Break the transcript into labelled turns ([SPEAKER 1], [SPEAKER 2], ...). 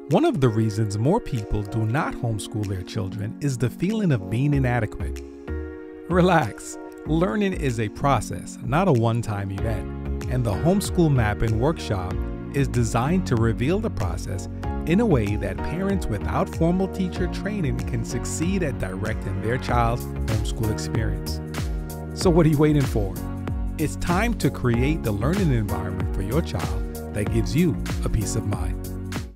[SPEAKER 1] One of the reasons more people do not homeschool their children is the feeling of being inadequate. Relax. Learning is a process, not a one-time event, and the Homeschool Mapping workshop is designed to reveal the process in a way that parents without formal teacher training can succeed at directing their child's homeschool experience. So what are you waiting for? It's time to create the learning environment for your child that gives you a peace of mind.